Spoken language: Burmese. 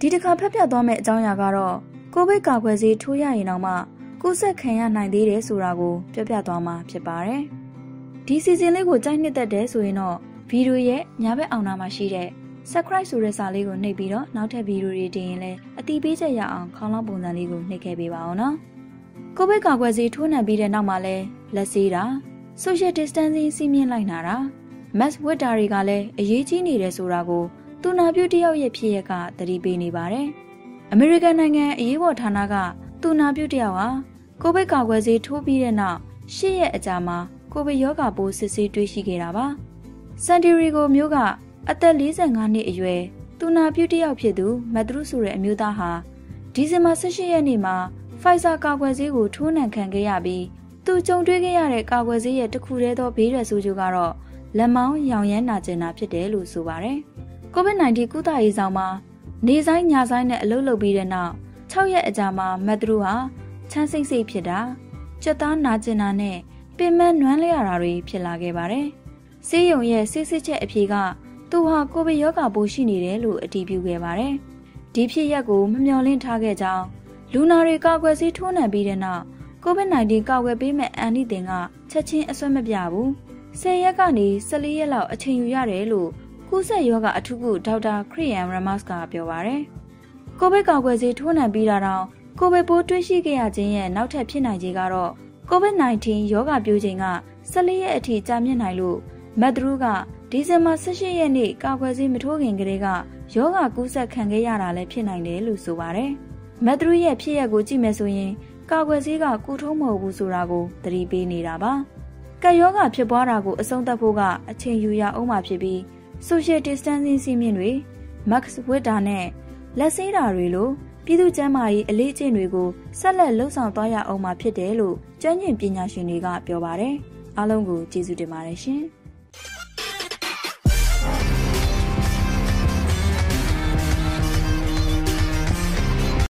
ဒီတစ်ခါဖက်ပြတ်သွားမယ့်အကြောင်းအရာကတော့ကိုဗစ်ကာကွယ်ဆေးထိုးရရင်တော့မှကူးစက်ခံရနိုင်သေးတယ်ဆိုတာကိုပြောပြသွားမှာဖြစ်ပါတယ်။ဒီစီစဉ်လေးကိုကြိုက်နှစ်သက်တယ်ဆိုရင်တော့ဗီဒီယိုရဲ့ညာဘက်အောင်နာမှာရှိတဲ့ subscribe ဆိုတဲ့စာလေးကိုနှိပ်ပြီးတော့နောက်ထပ်ဗီဒီယိုတွေတင်ရင်လည်းအတိပေးချက်ရအောင်ခေါင်းလောင်းပုံစံလေးကိုနှိပ်ခဲ့ပေးပါအောင်နော်။ကိုဗစ်ကာကွယ်ဆေးထိုးနှံပြီးတဲ့နောက်မှာလည်းလက်ဆေးတာ social distancing စီမင်းလိုက်နာတာ mask ဝတ်တာတွေကလည်းအရေးကြီးနေတယ်ဆိုတာကိုသူနာပြုတယောက်ရဲ့ဖြစ်ရကသတိပေးနေပါတယ်။အမေရိကန်နိုင်ငံအရေးပေါ်ဌာနကသူနာပြုတယောက်ဟာကိုဗစ်ကာကွယ်ဆေးထိုးပြီးတဲ့နောက်၈ ရက်အကြာမှာကိုဗစ်ရောဂါပိုးစစ်ဆေးတွေ့ရှိခဲ့တာပါ။ဆန်တီရီဂိုမြို့ကအသက်45နှစ်အရွယ်သူနာပြုတယောက်ဖြစ်သူမက်သရုဆိုတဲ့အမျိုးသားဟာဒီဇင်ဘာ18ရက်နေ့မှာဖိုင်ဇာကာကွယ်ဆေးကိုထိုးနှံခံခဲ့ရပြီးသူကြုံတွေ့ခဲ့ရတဲ့ကာကွယ်ဆေးရဲ့တစ်ခုတည်းသောဘေးရန်ဆိုးကျိုးကတော့လက်မောင်းရောင်ရမ်းနာကျင်တာဖြစ်တယ်လို့ဆိုပါတယ်။ COVID-19 ကုသရေးဆောင်မှာနေဆိုင်ညဆိုင်နဲ့အလုပ်လုပ်ပြီးတဲ့နောက်6 ရက်အကြာမှာမက်သရုဟာချမ်းစိတ်စိတ်ဖြစ်တာကြက်သားနာကျင်တာနဲ့ပင်မနွမ်းလျရတာတွေဖြစ်လာခဲ့ပါတယ်။ဆေးရုံရဲ့စစ်ဆေးချက်အဖြေကသူဟာကိုဗစ်ရောဂါပိုးရှိနေတယ်လို့အတည်ပြုခဲ့ပါတယ်။ဒီဖြစ်ရပ်ကိုမမျှော်လင့်ထားခဲ့ကြောင်းလူနာတွေကာကွယ်ဆေးထိုးနှံပြီးတဲ့နောက် COVID-19 ကာကွယ်ပေးမဲ့အန်တီတင်ကချက်ချင်းအဆွဲမပြဘူး။10 ရက်ကနေ14 ရက်လောက်အချိန်ယူရတယ်လို့ကူးစက်ရောဂါအထူးကုဒေါက်တာခရီယန်ရမတ်စ်ကပြောပါတယ်။ကိုဗစ်ကာကွယ်ဆေးထိုးနှံပြီးတာတောင်ကိုဗစ်ပိုးတွေ့ရှိခဲ့ရခြင်းရဲ့နောက်ထပ်ဖြစ်နိုင်ခြေကတော့ COVID-19 ရောဂါပြိုးချိန်က14 ရက်အထိကြာမြင့်နိုင်လို့မက်သရုကဒီဇင်ဘာ18 ရက်နေ့ကာကွယ်ဆေးမထိုးခင်ကတည်းကရောဂါကူးစက်ခံခဲ့ရတာလည်းဖြစ်နိုင်တယ်လို့ဆိုပါတယ်။မက်သရုရဲ့ဖြစ်ရပ်ကိုကြည့်မယ်ဆိုရင်ကာကွယ်ဆေးကကုထုံးမဟုတ်ဘူးဆိုတာကိုသတိပေးနေတာပါ။ကပ်ရောဂါဖြစ်ပွားတာကိုအဆုံးသတ်ဖို့ကအချိန်ယူရအောင်မှာဖြစ်ပြီး social distancing စီမင်းတွေ mask ဝတ်တာနဲ့လက်ဆေးတာတွေလိုပြည်သူ့ကျန်းမာရေးအလေးအကျင့်တွေကိုဆက်လက်လှုပ်ဆောင်သွားရအောင်မှာဖြစ်တယ်လို့ကျွမ်းကျင်ပညာရှင်တွေကပြောပါတယ်။အားလုံးကိုကျေးဇူးတင်ပါတယ်ရှင်။